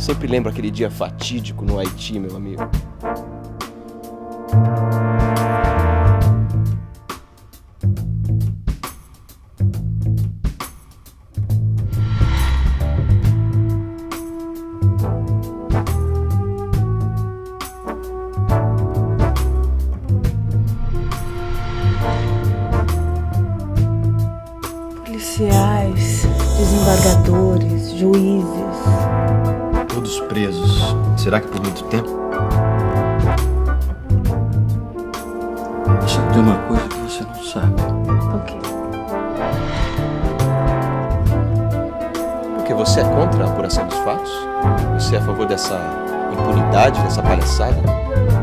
Sempre lembro aquele dia fatídico no Haiti, meu amigo. Policiais, desembargadores, juízes. Todos presos. Será que por muito tempo? Você tem uma coisa que você não sabe. O quê? Porque você é contra a apuração dos fatos? Você é a favor dessa impunidade, dessa palhaçada?